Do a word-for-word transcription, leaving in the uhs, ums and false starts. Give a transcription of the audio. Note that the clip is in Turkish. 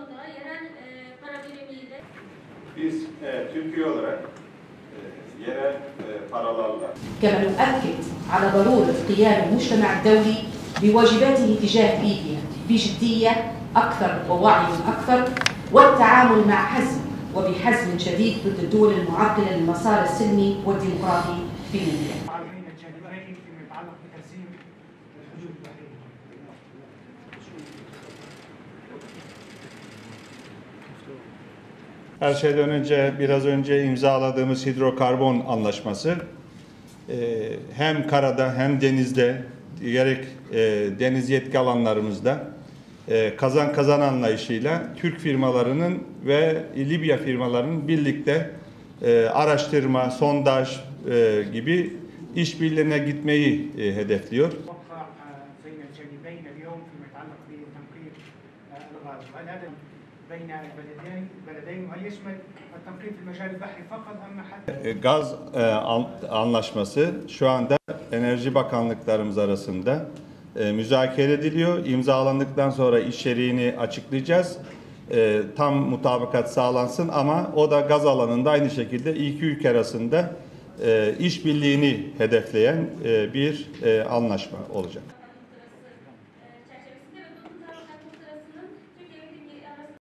konuda yerel e, para birimiyle biz e, Türkiye olarak e, yerel e, paralarla كما نؤكد على ضرورة قيام المجتمع الدولي بواجباته تجاه ليبيا بجدية أكثر ووعي أكثر والتعامل مع حزم وبحزم شديد ضد الدول المعرقلة للمسار السلمي والديمقراطي في ليبيا. بين الجانبين فيما يتعلق بتنظيم الحدود البحرية. Her şeyden önce biraz önce imzaladığımız hidrokarbon anlaşması hem karada hem denizde gerek deniz yetki alanlarımızda kazan kazan anlayışıyla Türk firmalarının ve Libya firmalarının birlikte araştırma, sondaj gibi işbirliğine gitmeyi hedefliyor. Gaz anlaşması şu anda Enerji Bakanlıklarımız arasında müzakere ediliyor. İmzalandıktan sonra içeriğini açıklayacağız. Tam mutabakat sağlansın ama o da gaz alanında aynı şekilde iki ülke arasında işbirliğini hedefleyen bir anlaşma olacak.